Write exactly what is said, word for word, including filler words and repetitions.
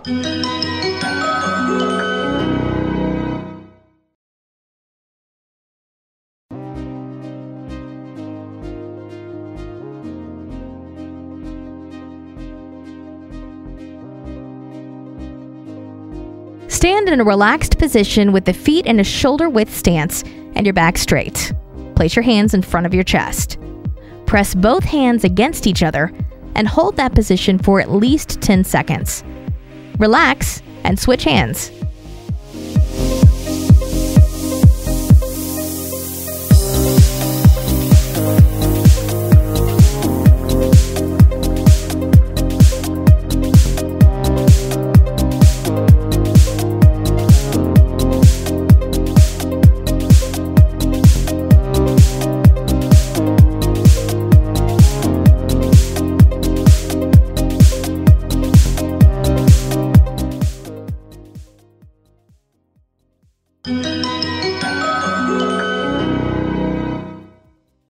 Stand in a relaxed position with the feet in a shoulder-width stance and your back straight. Place your hands in front of your chest. Press both hands against each other and hold that position for at least ten seconds. Relax and switch hands. Mm-hmm.